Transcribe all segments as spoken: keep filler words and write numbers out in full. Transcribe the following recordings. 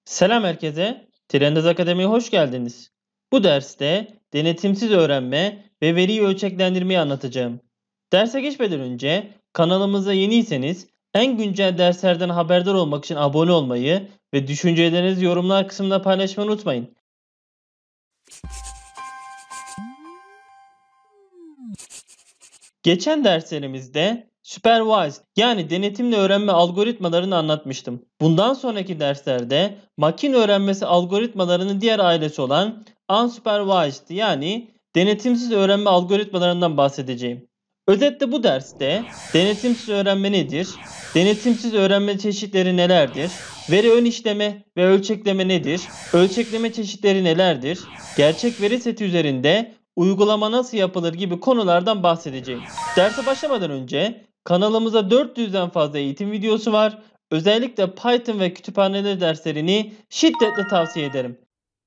Selam herkese. Trendyol Akademi'ye hoş geldiniz. Bu derste denetimsiz öğrenme ve veriyi ölçeklendirmeyi anlatacağım. Derse geçmeden önce kanalımıza yeniyseniz en güncel derslerden haberdar olmak için abone olmayı ve düşüncelerinizi yorumlar kısmında paylaşmayı unutmayın. Geçen derslerimizde supervised yani denetimli öğrenme algoritmalarını anlatmıştım. Bundan sonraki derslerde makine öğrenmesi algoritmalarının diğer ailesi olan unsupervised yani denetimsiz öğrenme algoritmalarından bahsedeceğim. Özetle bu derste denetimsiz öğrenme nedir? Denetimsiz öğrenme çeşitleri nelerdir? Veri ön işleme ve ölçekleme nedir? Ölçekleme çeşitleri nelerdir? Gerçek veri seti üzerinde uygulama nasıl yapılır gibi konulardan bahsedeceğim. Derse başlamadan önce kanalımıza dört yüzden fazla eğitim videosu var. Özellikle Python ve kütüphaneleri derslerini şiddetle tavsiye ederim.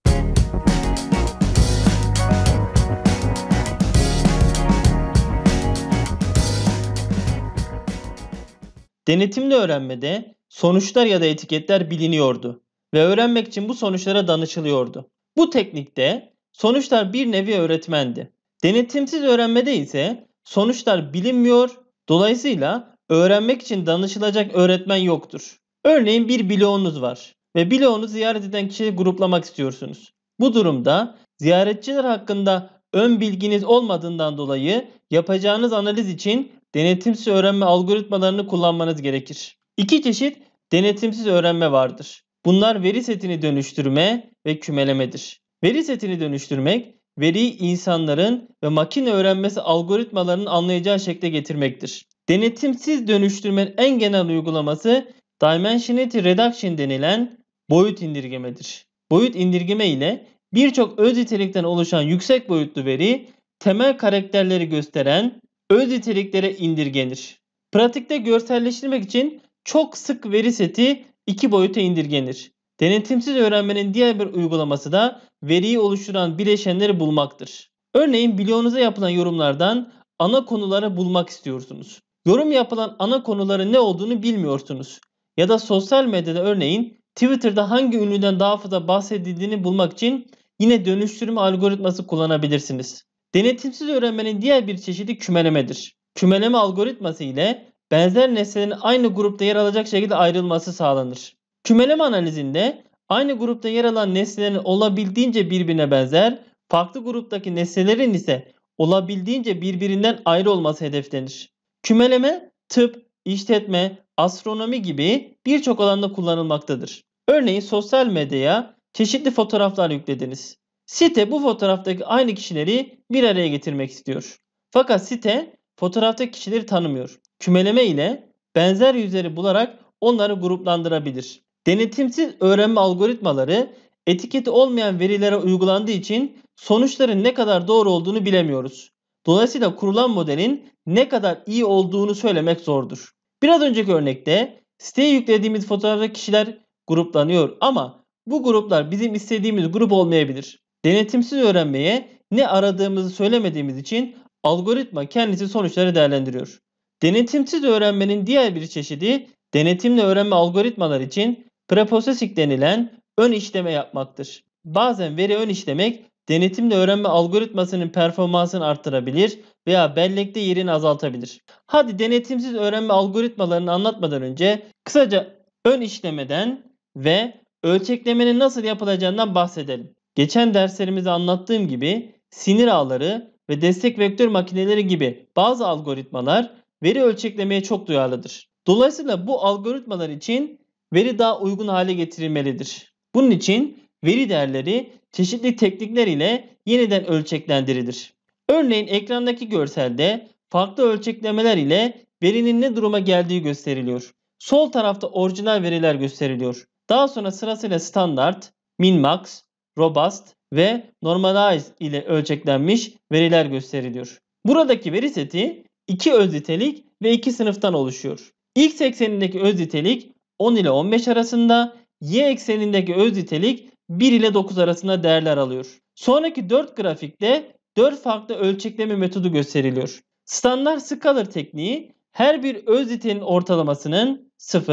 Denetimli öğrenmede sonuçlar ya da etiketler biliniyordu ve öğrenmek için bu sonuçlara danışılıyordu. Bu teknikte sonuçlar bir nevi öğretmendi. Denetimsiz öğrenmede ise sonuçlar bilinmiyor, dolayısıyla öğrenmek için danışılacak öğretmen yoktur. Örneğin bir bloğunuz var ve bloğunu ziyaret eden kişiyi gruplamak istiyorsunuz. Bu durumda ziyaretçiler hakkında ön bilginiz olmadığından dolayı yapacağınız analiz için denetimsiz öğrenme algoritmalarını kullanmanız gerekir. İki çeşit denetimsiz öğrenme vardır. Bunlar veri setini dönüştürme ve kümelemedir. Veri setini dönüştürmek, veriyi insanların ve makine öğrenmesi algoritmalarının anlayacağı şekle getirmektir. Denetimsiz dönüştürmenin en genel uygulaması Dimensionality Reduction denilen boyut indirgemedir. Boyut indirgeme ile birçok öz nitelikten oluşan yüksek boyutlu veri temel karakterleri gösteren öz niteliklere indirgenir. Pratikte görselleştirmek için çok sık veri seti iki boyuta indirgenir. Denetimsiz öğrenmenin diğer bir uygulaması da veriyi oluşturan bileşenleri bulmaktır. Örneğin bloğunuza yapılan yorumlardan ana konuları bulmak istiyorsunuz. Yorum yapılan ana konuların ne olduğunu bilmiyorsunuz. Ya da sosyal medyada örneğin Twitter'da hangi ünlüden daha fazla bahsedildiğini bulmak için yine dönüştürme algoritması kullanabilirsiniz. Denetimsiz öğrenmenin diğer bir çeşidi kümelemedir. Kümeleme algoritması ile benzer nesnelerin aynı grupta yer alacak şekilde ayrılması sağlanır. Kümeleme analizinde aynı grupta yer alan nesnelerin olabildiğince birbirine benzer, farklı gruptaki nesnelerin ise olabildiğince birbirinden ayrı olması hedeflenir. Kümeleme, tıp, işletme, astronomi gibi birçok alanda kullanılmaktadır. Örneğin sosyal medyaya çeşitli fotoğraflar yüklediniz. Site bu fotoğraftaki aynı kişileri bir araya getirmek istiyor. Fakat site fotoğraftaki kişileri tanımıyor. Kümeleme ile benzer yüzleri bularak onları gruplandırabilir. Denetimsiz öğrenme algoritmaları etiketi olmayan verilere uygulandığı için sonuçların ne kadar doğru olduğunu bilemiyoruz. Dolayısıyla kurulan modelin ne kadar iyi olduğunu söylemek zordur. Biraz önceki örnekte siteye yüklediğimiz fotoğraftaki kişiler gruplanıyor ama bu gruplar bizim istediğimiz grup olmayabilir. Denetimsiz öğrenmeye ne aradığımızı söylemediğimiz için algoritma kendisi sonuçları değerlendiriyor. Denetimsiz öğrenmenin diğer bir çeşidi denetimli öğrenme algoritmalar için preprocessing denilen ön işleme yapmaktır. Bazen veri ön işlemek denetimli öğrenme algoritmasının performansını arttırabilir veya bellekte yerini azaltabilir. Hadi denetimsiz öğrenme algoritmalarını anlatmadan önce kısaca ön işlemeden ve ölçeklemenin nasıl yapılacağından bahsedelim. Geçen derslerimizde anlattığım gibi sinir ağları ve destek vektör makineleri gibi bazı algoritmalar veri ölçeklemeye çok duyarlıdır. Dolayısıyla bu algoritmalar için veri daha uygun hale getirilmelidir. Bunun için veri değerleri çeşitli teknikler ile yeniden ölçeklendirilir. Örneğin ekrandaki görselde farklı ölçeklemeler ile verinin ne duruma geldiği gösteriliyor. Sol tarafta orijinal veriler gösteriliyor. Daha sonra sırasıyla standart, min-max, robust ve normalize ile ölçeklenmiş veriler gösteriliyor. Buradaki veri seti iki öz nitelik ve iki sınıftan oluşuyor. X eksenindeki öz nitelik on ile on beş arasında, Y eksenindeki öz nitelik bir ile dokuz arasında değerler alıyor. Sonraki dört grafikte dört farklı ölçekleme metodu gösteriliyor. Standart scalar tekniği her bir öz nitelin ortalamasının sıfır,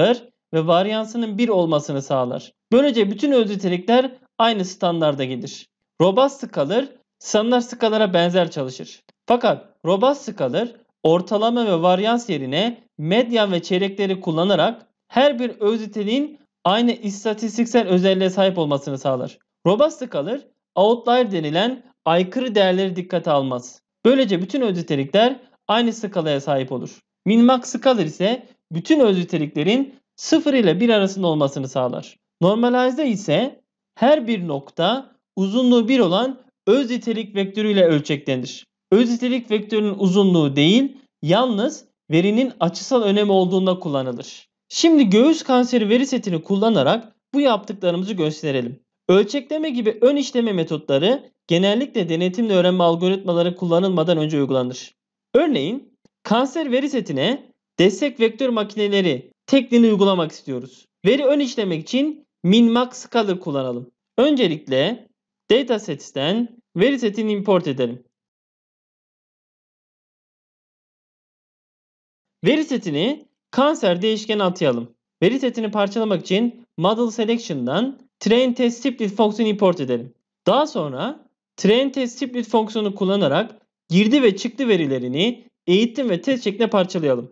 ve varyansının bir olmasını sağlar. Böylece bütün öz nitelikler aynı standarda gelir. Robust scalar standart scalara benzer çalışır. Fakat robust scalar ortalama ve varyans yerine medyan ve çeyrekleri kullanarak her bir öz niteliğin aynı istatistiksel özelliğe sahip olmasını sağlar. Robust scalar outlier denilen aykırı değerleri dikkate almaz. Böylece bütün öz nitelikler aynı skalaya sahip olur. Min-max scalar ise bütün öz niteliklerin sıfır ile bir arasında olmasını sağlar. Normalize ise her bir nokta uzunluğu bir olan öz nitelik vektörüyle ölçeklenir. Öz nitelik vektörünün uzunluğu değil, yalnız verinin açısal önemi olduğunda kullanılır. Şimdi göğüs kanseri veri setini kullanarak bu yaptıklarımızı gösterelim. Ölçekleme gibi ön işleme metotları genellikle denetimli öğrenme algoritmaları kullanılmadan önce uygulanır. Örneğin kanser veri setine destek vektör makineleri tekniğini uygulamak istiyoruz. Veri ön işlemek için min-max scalar kullanalım. Öncelikle datasets'ten veri setini import edelim. Veri setini kanser değişkeni atayalım. Veri setini parçalamak için model selection'dan train test split fonksiyonu import edelim. Daha sonra train test split fonksiyonu kullanarak girdi ve çıktı verilerini eğitim ve test şeklinde parçalayalım.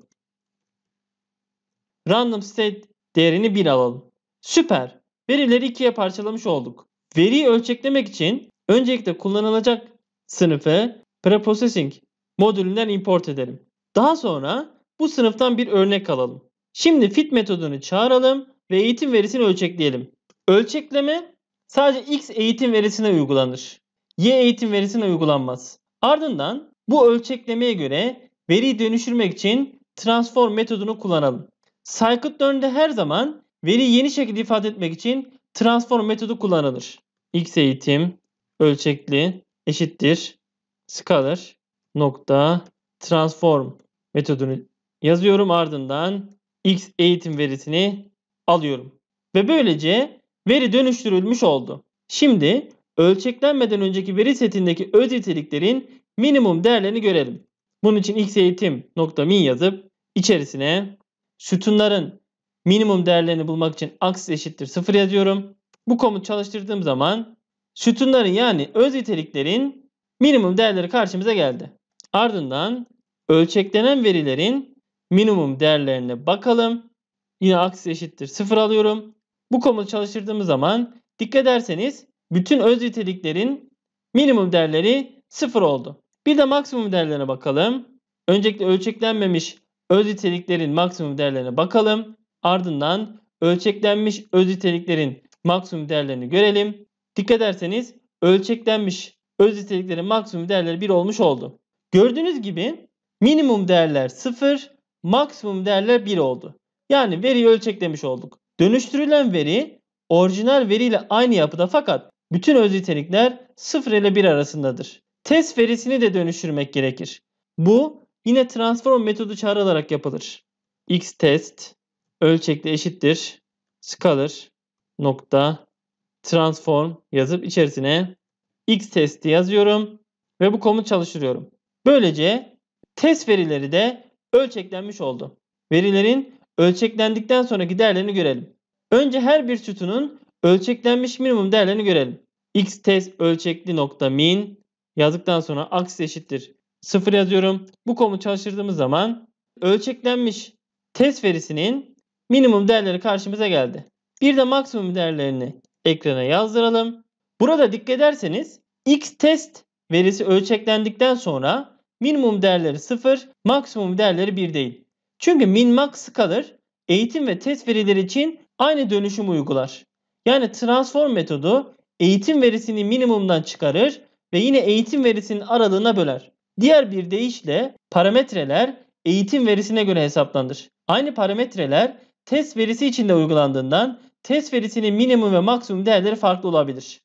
Random state değerini bir alalım. Süper. Verileri ikiye parçalamış olduk. Veriyi ölçeklemek için öncelikle kullanılacak sınıfı preprocessing modülünden import edelim. Daha sonra bu sınıftan bir örnek alalım. Şimdi fit metodunu çağıralım ve eğitim verisini ölçekleyelim. Ölçekleme sadece X eğitim verisine uygulanır. Y eğitim verisine uygulanmaz. Ardından bu ölçeklemeye göre veriyi dönüştürmek için transform metodunu kullanalım. Scikit-learn'de her zaman veriyi yeni şekilde ifade etmek için transform metodu kullanılır. X eğitim ölçekli eşittir scalar nokta transform metodunu yazıyorum, ardından X eğitim verisini alıyorum. Ve böylece veri dönüştürülmüş oldu. Şimdi ölçeklenmeden önceki veri setindeki öz niteliklerin minimum değerlerini görelim. Bunun için X eğitim nokta min yazıp içerisine sütunların minimum değerlerini bulmak için axis eşittir sıfır yazıyorum. Bu komut çalıştırdığım zaman sütunların yani öz niteliklerin minimum değerleri karşımıza geldi. Ardından ölçeklenen verilerin minimum değerlerine bakalım. Yine axis eşittir sıfır alıyorum. Bu komutu çalıştırdığımız zaman dikkat ederseniz bütün öz niteliklerin minimum değerleri sıfır oldu. Bir de maksimum değerlerine bakalım. Öncelikle ölçeklenmemiş öz niteliklerin maksimum değerlerine bakalım. Ardından ölçeklenmiş öz niteliklerin maksimum değerlerini görelim. Dikkat ederseniz ölçeklenmiş öz niteliklerin maksimum değerleri bir olmuş oldu. Gördüğünüz gibi minimum değerler sıfır, maksimum değerler bir oldu. Yani veriyi ölçeklemiş olduk. Dönüştürülen veri orijinal veriyle aynı yapıda fakat bütün öz nitelikler sıfır ile bir arasındadır. Test verisini de dönüştürmek gerekir. Bu yine transform metodu çağrılarak yapılır. X test ölçekli eşittir scalar nokta transform yazıp içerisine X testi yazıyorum ve bu komut çalıştırıyorum. Böylece test verileri de ölçeklenmiş oldu. Verilerin ölçeklendikten sonraki değerlerini görelim. Önce her bir sütunun ölçeklenmiş minimum değerlerini görelim. X test ölçekli nokta min yazdıktan sonra axis eşittir sıfır yazıyorum. Bu komutu çalıştırdığımız zaman ölçeklenmiş test verisinin minimum değerleri karşımıza geldi. Bir de maksimum değerlerini ekrana yazdıralım. Burada dikkat ederseniz X test verisi ölçeklendikten sonra minimum değerleri sıfır, maksimum değerleri bir değil. Çünkü min-max scalar eğitim ve test verileri için aynı dönüşümü uygular. Yani transform metodu eğitim verisini minimumdan çıkarır ve yine eğitim verisinin aralığına böler. Diğer bir deyişle parametreler eğitim verisine göre hesaplanır. Aynı parametreler test verisi için de uygulandığından test verisinin minimum ve maksimum değerleri farklı olabilir.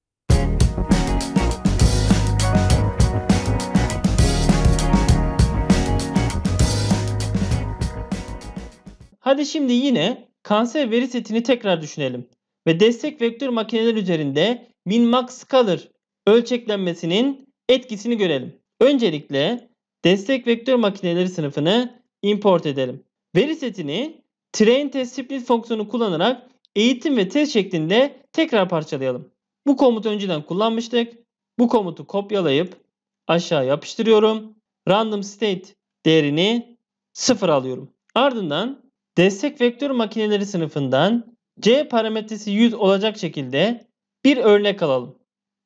Hadi şimdi yine kanser veri setini tekrar düşünelim ve destek vektör makineler üzerinde min-max scalar ölçeklenmesinin etkisini görelim. Öncelikle destek vektör makineleri sınıfını import edelim. Veri setini train test split fonksiyonu kullanarak eğitim ve test şeklinde tekrar parçalayalım. Bu komutu önceden kullanmıştık. Bu komutu kopyalayıp aşağı yapıştırıyorum. Random state değerini sıfır alıyorum. Ardından destek vektör makineleri sınıfından C parametresi yüz olacak şekilde bir örnek alalım.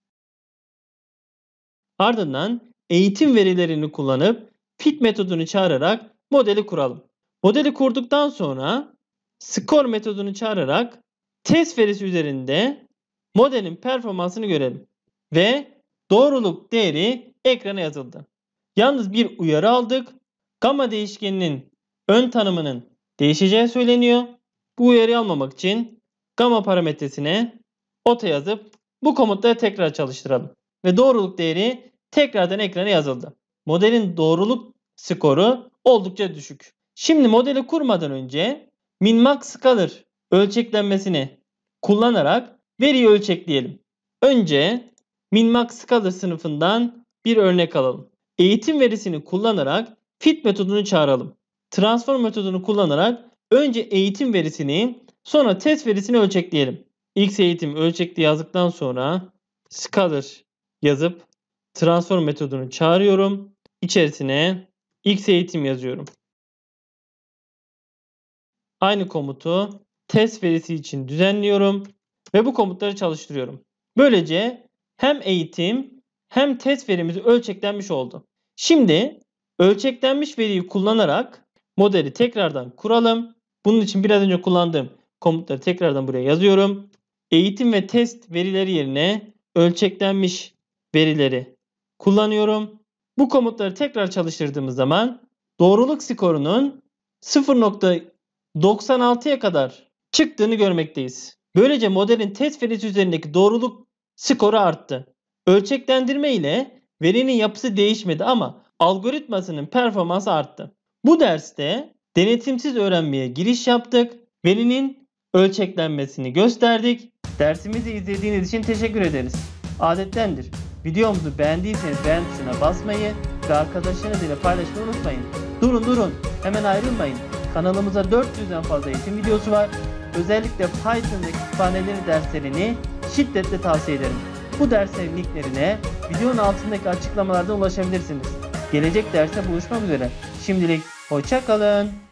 Ardından eğitim verilerini kullanıp fit metodunu çağırarak modeli kuralım. Modeli kurduktan sonra score metodunu çağırarak test verisi üzerinde modelin performansını görelim. Ve doğruluk değeri ekrana yazıldı. Yalnız bir uyarı aldık. Gamma değişkeninin ön tanımının değişeceği söyleniyor. Bu uyarıyı almamak için gamma parametresine ota yazıp bu komutları tekrar çalıştıralım. Ve doğruluk değeri tekrardan ekrana yazıldı. Modelin doğruluk skoru oldukça düşük. Şimdi modeli kurmadan önce min-max scalar ölçeklenmesini kullanarak veriyi ölçekleyelim. Önce min-max scalar sınıfından bir örnek alalım. Eğitim verisini kullanarak fit metodunu çağıralım. Transform metodunu kullanarak önce eğitim verisini sonra test verisini ölçekleyelim. X eğitim ölçekli yazdıktan sonra scalar yazıp transform metodunu çağırıyorum. İçerisine X eğitim yazıyorum. Aynı komutu test verisi için düzenliyorum ve bu komutları çalıştırıyorum. Böylece hem eğitim hem test verimiz ölçeklenmiş oldu. Şimdi ölçeklenmiş veriyi kullanarak modeli tekrardan kuralım. Bunun için biraz önce kullandığım komutları tekrardan buraya yazıyorum. Eğitim ve test verileri yerine ölçeklenmiş verileri kullanıyorum. Bu komutları tekrar çalıştırdığımız zaman doğruluk skorunun sıfır nokta doksan altıya kadar çıktığını görmekteyiz. Böylece modelin test verisi üzerindeki doğruluk skoru arttı. Ölçeklendirme ile verinin yapısı değişmedi ama algoritmasının performansı arttı. Bu derste denetimsiz öğrenmeye giriş yaptık. Verinin ölçeklenmesini gösterdik. Dersimizi izlediğiniz için teşekkür ederiz. Adettendir. Videomuzu beğendiyseniz beğen tuşuna basmayı ve arkadaşlarınız ile paylaşmayı unutmayın. Durun durun, hemen ayrılmayın. Kanalımıza dört yüzden fazla eğitim videosu var. Özellikle Python ve kütüphaneleri derslerini şiddetle tavsiye ederim. Bu derslerin linklerine videonun altındaki açıklamalardan ulaşabilirsiniz. Gelecek derste buluşmak üzere. Şimdilik hoşça kalın.